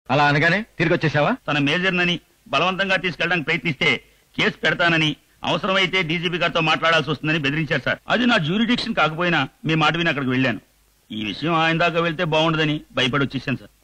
అలా అనగానే తిరిగి వచ్చేసావా? తన మేజర్నని బలవంతంగా తీసుకెళ్ళడానికి ప్రయత్నిస్తే కేసు పెడతానని, అవసరమైతే డీజీపీ గారితో మాట్లాడాల్సి వస్తుందని బెదిరించారు సార్. అది నా జ్యూరిడిక్షన్ కాకపోయినా మీ మాట విని అక్కడికి వెళ్ళాను. ఈ విషయం ఆయన దాకా వెళ్తే బాగుండదని భయపడి వచ్చేసాను సార్.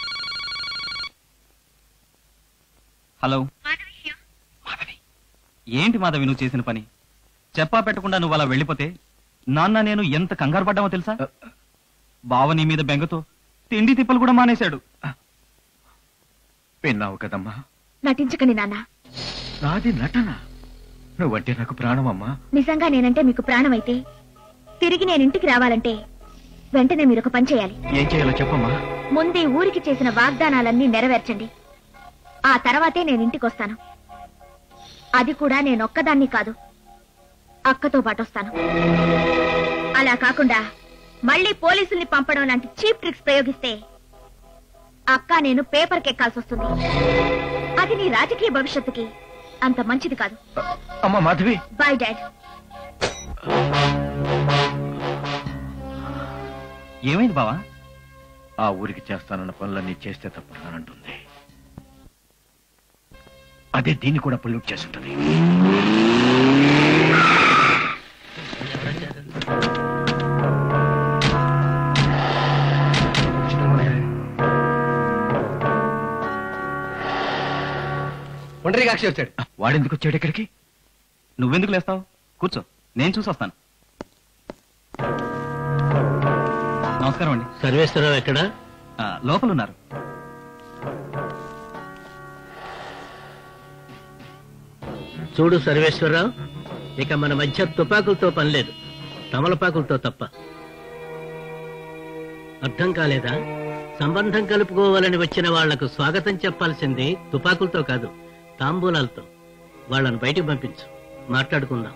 హలో మాధవి, ఏంటి మాధవి నువ్వు చేసిన పని? చెప్పా పెట్టకుండా నువ్వు అలా వెళ్ళిపోతే నాన్న నేను ఎంత కంగారు పడ్డామో తెలుసా? బావ నీ మీద బెంగతో తిండి తిప్పలు కూడా మానేశాడు. విన్నావు కదమ్మా. నటించకండి నాన్న. నాది నటన. నువ్వంటే నాకు ప్రాణం అమ్మా. నిజంగా నేనంటే మీకు ప్రాణం అయితే తిరిగి నేను ఇంటికి రావాలంటే వెంటనే మీరు ఒక పని చేయాలి. ఏం చేయాలో చెప్పమ్మా. ముందే ఊరికి చేసిన వాగ్దానాలన్నీ నెరవేర్చండి. ఆ తర్వాతే నేను ఇంటికి వస్తాను. అది కూడా నేనొక్కదాన్ని కాదు, అక్కతో పాటు వస్తాను. అలా కాకుండా మళ్ళీ పోలీసుల్ని పంపడం లాంటి చీప్ ట్రిక్స్ ప్రయోగిస్తే అక్క నేను పేపర్కి ఎక్కాల్సి వస్తుంది. అది నీ రాజకీయ భవిష్యత్తుకి అంత మంచిది కాదు. అమ్మా మాధవి. By dad. ఏమైంది బావా? ఆ ఊరికి చేస్తానన్న పనులన్నీ చేస్తే తప్పనంటుంది. అదే దీన్ని కూడా పొల్యూట్ చేస్తుంటది. ఒంటరిగాక్షి వచ్చాడు. వాడెందుకు వచ్చాడు ఇక్కడికి? నువ్వెందుకు లేస్తావు? కూర్చో, నేను చూసొస్తాను. నమస్కారం అండి. సర్వేశ్వరరావు ఎక్కడ? లోపలున్నారు. చూడు సర్వేశ్వరరావు, ఇక మన మధ్య తుపాకులతో పనిలేదు, తమలపాకులతో తప్ప. అర్థం కాలేదా? సంబంధం కలుపుకోవాలని వచ్చిన వాళ్లకు స్వాగతం చెప్పాల్సింది తుపాకులతో కాదు, తాంబూలాలతో. వాళ్ళను బయటికి పంపించు, మాట్లాడుకుందాం.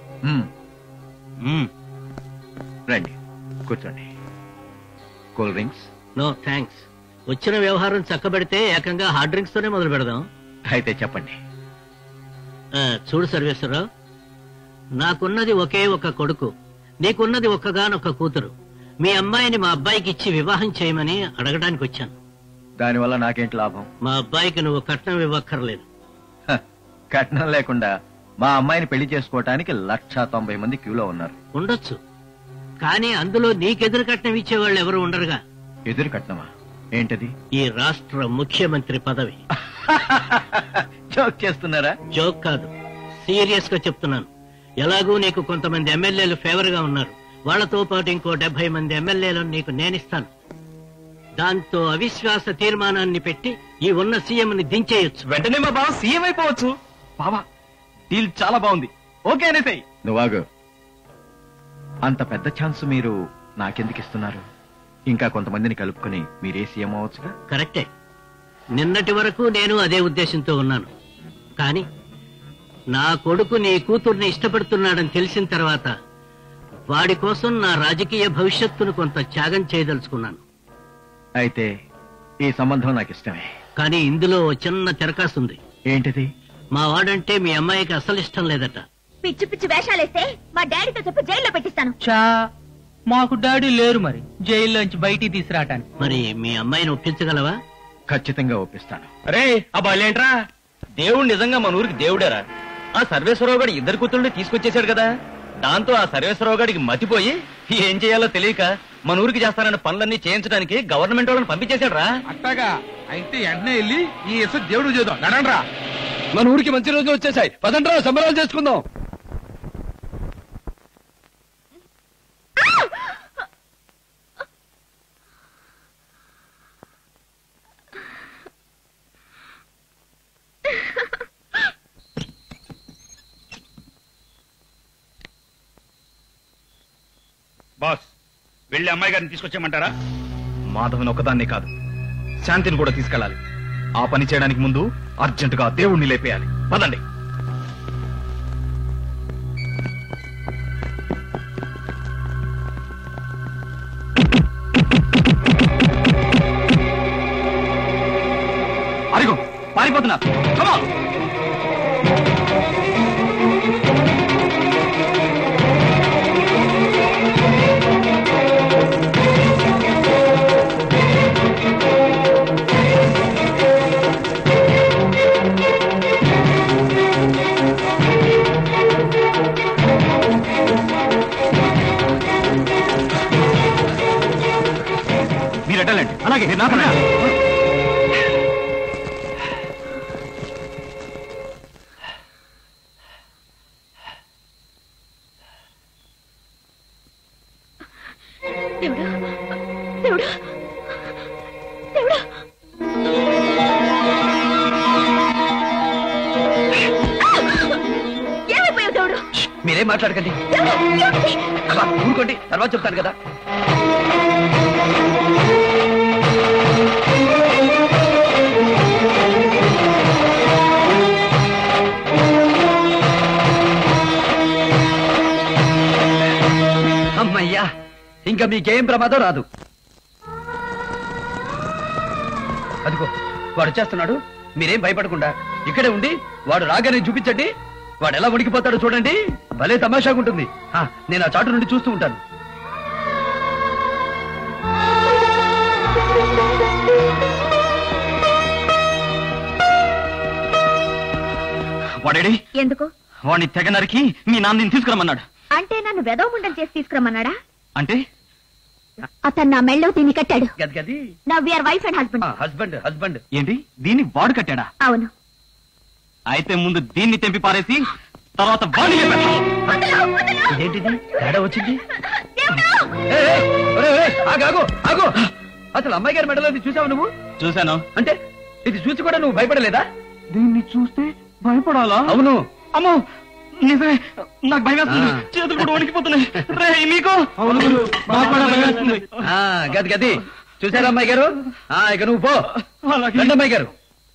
రండి, కూర్చోండి. Cool drinks? No thanks. వచ్చిన వ్యవహారం చక్కబెడితే ఏకంగా హార్డ్ డ్రింక్స్ తోనే మొదలు పెడదాం. అయితే చెప్పండి. చూడు సర్వేశ్వరరావు, నాకున్నది ఒకే ఒక కొడుకు, నీకున్నది ఒక్కగానొక్క కూతురు. మీ అమ్మాయిని మా అబ్బాయికి ఇచ్చి వివాహం చేయమని అడగడానికి వచ్చాను. దానివల్ల నాకేంటి లాభం? మా అబ్బాయికి నువ్వు కట్నం ఇవ్వక్కర్లేదు. కట్నం లేకుండా మా అమ్మాయిని పెళ్లి చేసుకోవటానికి 190 మంది క్యూలో ఉన్నారు. ఉండొచ్చు, కానీ అందులో నీకెదురు కట్నం ఇచ్చేవాళ్ళు ఎవరు ఉండరుగా. ఎదురు కట్నమా? ఏంటది? ఈ రాష్ట్ర ముఖ్యమంత్రి పదవి. జోక్ చేస్తున్నారా? జోక్ కాదు, సీరియస్ గా చెప్తున్నాను. ఎలాగూ నీకు కొంతమంది ఎమ్మెల్యేలు ఫేవర్ గా ఉన్నారు, వాళ్లతో పాటు ఇంకో 70 మంది ఎమ్మెల్యేలను నీకు నేనిస్తాను. దాంతో అవిశ్వాస తీర్మానాన్ని పెట్టి ఈ ఉన్న సీఎంని దించేయొచ్చు. వెంటనే మా బావ సీఎం అయిపోవచ్చు. బావా, డీల్ చాలా బాగుంది, ఓకే అనేసాయి. నువ్వాగు. అంత పెద్ద ఛాన్స్ మీరు నాకెందుకు ఇస్తున్నారు? ఇంకా కొంతమందిని కలుపుకుని మీరే సీఎం అవ్వచ్చుగా. కరెక్టే, నిన్నటి వరకు నేను అదే ఉద్దేశంతో ఉన్నాను. కానీ నా కొడుకు నీ కూతుర్ని ఇష్టపడుతున్నాడని తెలిసిన తర్వాత వాడి కోసం నా రాజకీయ భవిష్యత్తును కొంత త్యాగం చేయదలుచుకున్నాను. అయితే ఈ సంబంధం నాకు ఇష్టమే. కానీ ఇందులో చిన్న తెరకాసుంది. ఏంటిది? మా వాడంటే మీ అమ్మాయికి అసలు ఇష్టం లేదట. పిచ్చి పిచ్చి వేషాలేస్తే మా డాడీతో చెప్పి జైల్లో పెట్టిస్తాను. మాకు డాడీ లేరు, మరి జైల్లోంచి బయటికి తీసుకురావటానికి. మరి మీ అమ్మాయిని ఒప్పించగలవా? ఖచ్చితంగా ఒప్పిస్తాను. అరే ఆ బాలేంట్రా, దేవుడు నిజంగా మన ఊరికి దేవుడేరా. ఆ సర్వేశ్వరరావు గారు 2 కూతుళ్ళని తీసుకొచ్చేశాడు కదా. దాంతో ఆ సర్వేశ్వరరావు గారికి మతిపోయి ఏం చేయాలో తెలియక మన ఊరికి చేస్తానన్న పనులన్నీ చేయించడానికి గవర్నమెంట్ వాళ్ళని పంపించేశాడు రా. అట్టగా అయితే వెంటనే వెళ్ళి ఈ దేవుడు చేద్దాం. నడండ్రా, మన ఊరికి మంచి రోజులు వచ్చేసాయి. పదండ్రా, సంబరాలు చేసుకుందాం. బాస్, వెళ్ళి అమ్మాయి గారిని తీసుకొచ్చేయమంటారా? మాధవన్ ఒకదాన్ని కాదు, శాంతిని కూడా తీసుకెళ్ళాలి. ఆ పని చేయడానికి ముందు అర్జెంటుగా దేవుణ్ణి లేపేయాలి. పదండి. అరిగో పారిపోతున్నా. మీరేం మాట్లాడకండి, ఊరుకోండి, తర్వాత చెప్తాను కదా. అమ్మయ్యా, ఇంకా మీకేం ప్రమాదం రాదు. అదిగో వాడు వచ్చేస్తున్నాడు. మీరేం భయపడకుండా ఇక్కడే ఉండి వాడు రాగానే చూపించండి. వాడు ఎలా ఉడికిపోతాడో చూడండి. భలే తమాషాగా ఉంటుంది. నేను ఆ చాటు నుండి చూస్తూ ఉంటాను. వాడేడి? ఎందుకు? వాడిని తెగ నరికి మీ నాన్నని తీసుకురమ్మన్నాడు. అంటే నన్ను వెదవముండం చేసి తీసుకురమ్మన్నాడా? అంటే అతను నా మెళ్ళో దీన్ని కట్టాడు. గది నా we are wife and husband. Husband ఏంటి? దీన్ని వాడు కట్టాడా? అవును. అయితే ముందు దీన్ని తెంపి పారేసి తర్వాత వాడిని ఏంటిది తేడా వచ్చింది? ఆగు. అసలు అమ్మాయి గారి మెడలో చూసావు నువ్వు? చూశాను. అంటే ఇది చూసి కూడా నువ్వు భయపడలేదా? దీన్ని చూస్తే భయపడాలా? అవును. అమ్మో నిజమే, నాకు భయం వేస్తుంది. చేతులు కూడా వణికిపోతున్నాయి. మీకు గది చూసారా అమ్మాయి గారు? ఇక నువ్వు పో. రండి అమ్మాయి గారు.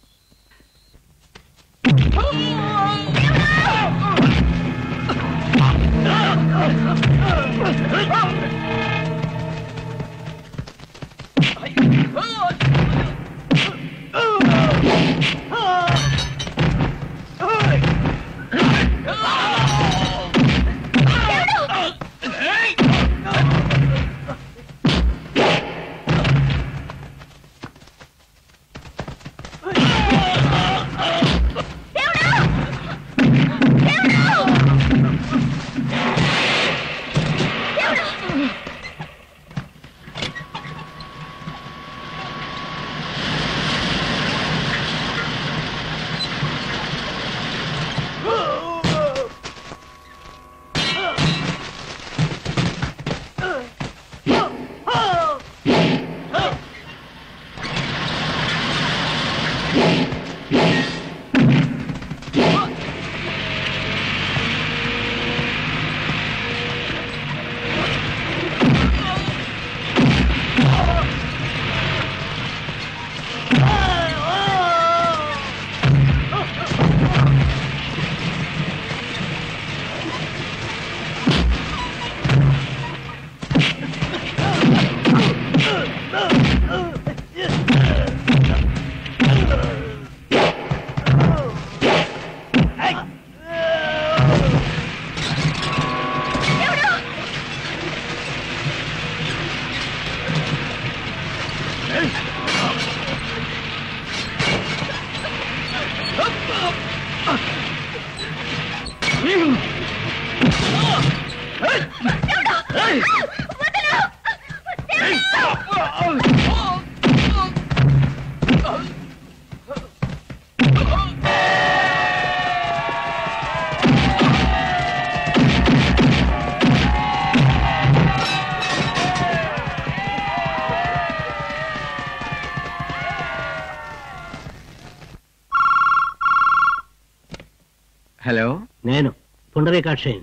హలో, నేను పుండరీకాక్షయ్య.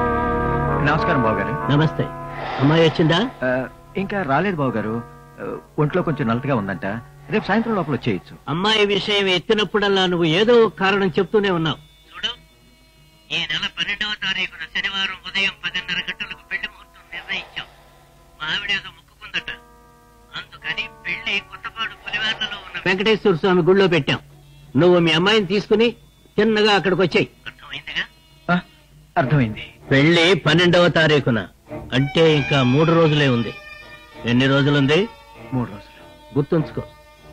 నమస్కారం బాబు గారు. నమస్తే. అమ్మాయి వచ్చిందా? ఇంకా రాలేదు బాబు గారు. ఒంట్లో కొంచెం నలతగా ఉందంట. రేపు సాయంత్రం లోపల వచ్చేయచ్చు. అమ్మాయి విషయం ఎత్తినప్పుడల్లా నువ్వు ఏదో కారణం చెప్తూనే ఉన్నావు. చూడు, ఈ నెల 12వ తారీఖున శనివారం ఉదయం 10:30 గంటలకు పెళ్లి ముహూర్తం నిర్ణయించాం. మా ఆవిడేదో మొక్కుకుందట. అందుకని పెళ్లి కొత్తపాడు పులివార్లలో ఉన్న వెంకటేశ్వర స్వామి గుళ్ళో పెట్టాం. నువ్వు మీ అమ్మాయిని తీసుకుని చిన్నగా అక్కడికి వచ్చాయి. అర్థమైందిగా? అర్థమైంది. పెళ్లి 12వ తారీఖున, అంటే ఇంకా 3 రోజులే ఉంది. ఎన్ని రోజులుంది? 3 రోజులు. గుర్తుంచుకో.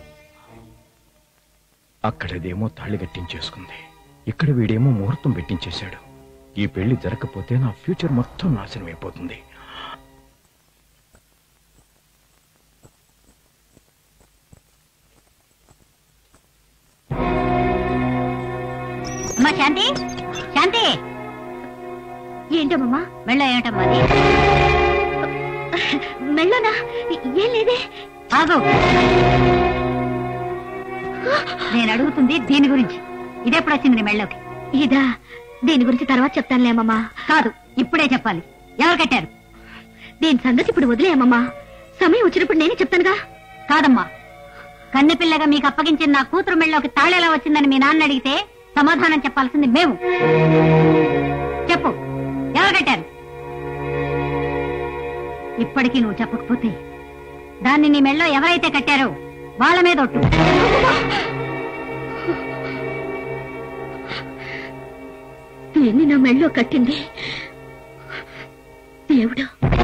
అక్కడదేమో తాళి కట్టించేసుకుంది, ఇక్కడ వీడేమో ముహూర్తం పెట్టించేశాడు. ఈ పెళ్లి జరగకపోతే నా ఫ్యూచర్ మొత్తం నాశనం అయిపోతుంది. అమ్మా శాంతి, శాంతి ఏంటమ్మా? మెళ్ళ ఏమిటమ్మా? మెళ్ళనా? ఏం లేదే. ఆగు, నేను అడుగుతుంది దీని గురించి. ఇదెప్పుడు వచ్చింది నీ మెళ్ళకి? ఇదా? దీని గురించి తర్వాత చెప్తానులేమమ్మా. కాదు, ఇప్పుడే చెప్పాలి. ఎవరు కట్టారు? దీని సంగతి ఇప్పుడు వదిలేయమ్మా. సమయం వచ్చినప్పుడు నేనే చెప్తానుగా. కాదమ్మా, కన్నెపిల్లగా మీకు అప్పగించిన నా కూతురు మెళ్ళలోకి తాళేలా వచ్చిందని మీ నాన్న అడిగితే సమాధానం చెప్పాల్సింది మేము. చెప్పు, ఎవరు కట్టారు? ఇప్పటికీ నువ్వు చెప్పకపోతే దాన్ని నీ మెళ్ళో ఎవరైతే కట్టారో వాళ్ళ మీద ఒట్టు. దీన్ని నా మెళ్ళో కట్టింది దేవుడు.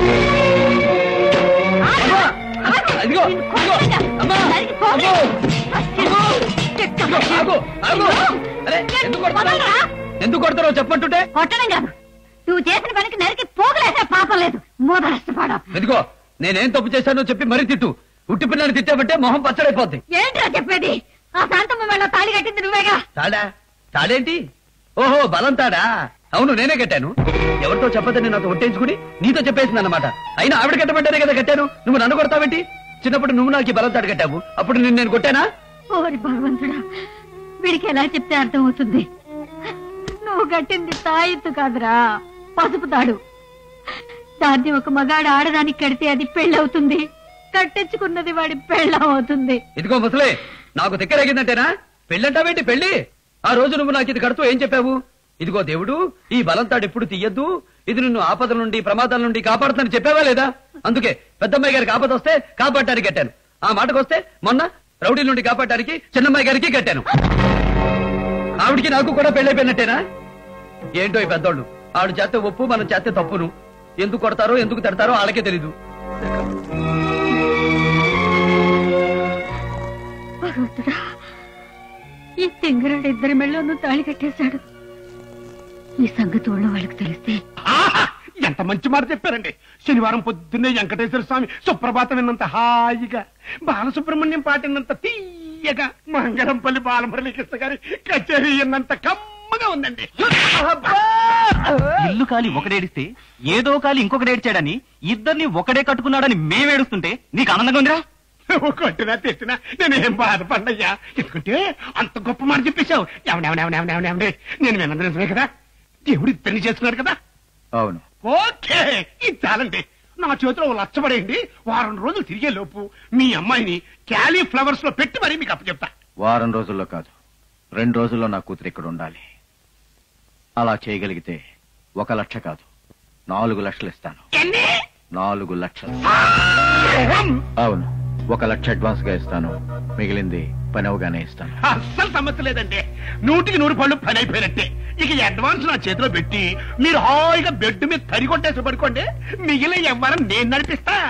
ఎందుకు కొడతారో చెప్పంటుంటే. కొట్టడం కాదు, నువ్వు చేసిన పనికి నరికి పోగలేసే పాపం లేదు. మోదరష్టపడం. ఎందుకో నేనేం తప్పు చేశానో చెప్పి మరీ తిట్టు. ఉట్టి పిల్లని తిట్టామంటే మొహం పచ్చడైపోద్ది. ఏంట్రా చెప్పేది? ఆ శాంతమ్మ మెళ్ళో తాళి కట్టింది నువ్వేగా. తాడా? తాడేంటి? ఓహో, బలం తాడా? అవును, నేనే కట్టాను. ఎవరితో చెప్పదని నాతో ఒట్టేయించుకుని నీతో చెప్పేసింది అన్నమాట. అయినా ఆవిడ కట్టబడ్డానే కదా కట్టాను. నువ్వు నన్ను కొడతావేంటి? చిన్నప్పుడు నువ్వు నాకు ఈ బలం తాడు కట్టావు, అప్పుడు నేను కొట్టానా? ఓరి భగవంతుడా, వీడికి ఎలా చెప్తే అర్థం అవుతుంది? నువ్వు కట్టింది తాయెత్తు కాదురా, పసుపు తాడు. దాన్ని ఒక మగాడు ఆడదానికి కడితే అది పెళ్ళవుతుంది. కట్టించుకున్నది వాడి పెళ్ళం అవుతుంది. ఇదిగో ముసలే, నాకు తిక్కరగిందంటేనా? పెళ్ళంటావేంటి? పెళ్లి ఆ రోజు నువ్వు నాకు ఇది కడుతూ ఏం చెప్పావు? ఇదిగో దేవుడు, ఈ బలంతాడు ఎప్పుడు తీయద్దు, ఇది నిన్ను ఆపదల నుండి ప్రమాదాల నుండి కాపాడుతుందని చెప్పావా లేదా? అందుకే పెద్దమ్మాయి గారికి ఆపద వస్తే కాపాడటానికి కట్టాను. ఆ మాటకు వస్తే మొన్న రౌడీల నుండి కాపాడటానికి చిన్నమ్మాయి గారికి కట్టాను. ఆవిడికి నాకు కూడా పెళ్ళైపోయినట్టేనా? ఏంటో ఈ పెద్దోళ్ళు, ఆవిడ చేస్తే ఒప్పు, మనం చేస్తే తప్పును. ఎందుకు కొడతారో ఎందుకు తిడతారో వాళ్ళకే తెలీదు. భగవంతుడా, ఈ తింగరాడు ఇద్దరి మెళ్ళోనూ తాళి కట్టేశాడు. ఈ సంగతి ఊళ్ళో వాళ్ళకి తెలిస్తే. ఎంత మంచి మాట చెప్పారండి. శనివారం పొద్దున్నే వెంకటేశ్వర స్వామి సుప్రభాతం విన్నంత హాయిగా, బాలసుబ్రహ్మణ్యం పాటినంత తీయగా, మంగళంపల్లి బాలమురళీకృష్ణ గారి కచేరీ విన్నంత కమ్మగా ఉందండి. ఇల్లు కాలి ఒకడేడిస్తే ఏదో కాలి ఇంకొకటి ఏడ్చాడని ఇద్దరిని ఒకడే కట్టుకున్నాడని మేమేడుస్తుంటే నీకు ఆనందంగా ఉందిరా? కొట్టినా తిట్టినా నేనేం బాధపడ్డయ్యా. ఎందుకంటే అంత గొప్ప మాట చెప్పేశావు. ఎవడే నేను విన్నది నిజమే కదా. దేవుడు ఇద్దరిని చేస్తున్నాడు కదా. అవును. ఓకే, ఇది చాలండి. నా చేతిలో లచ్చబడేయండి. వారం రోజులు తిరిగే లోపు మీ అమ్మాయిని క్యాలీఫ్లవర్స్ లో పెట్టి మరీ మీకు అప్పచెప్తా. వారం రోజుల్లో కాదు, 2 రోజుల్లో నా కూతురు ఇక్కడ ఉండాలి. అలా చేయగలిగితే 1 లక్ష కాదు, 4 లక్షలు ఇస్తాను. 4 లక్షలు. అవును, 1 లక్ష అడ్వాన్స్ గా ఇస్తాను, మిగిలింది పని అవగానే ఇస్తాను. అస్సలు సమస్య లేదండి. 100కి 100 పళ్ళు పని అయిపోయినట్టే. ఇక అడ్వాన్స్ నా చేతిలో పెట్టి మీరు హాయిగా బెడ్ మీద తరిగొట్టేసి పడుకోండి. మిగిలిన వ్యవహారం నేను నడిపిస్తా.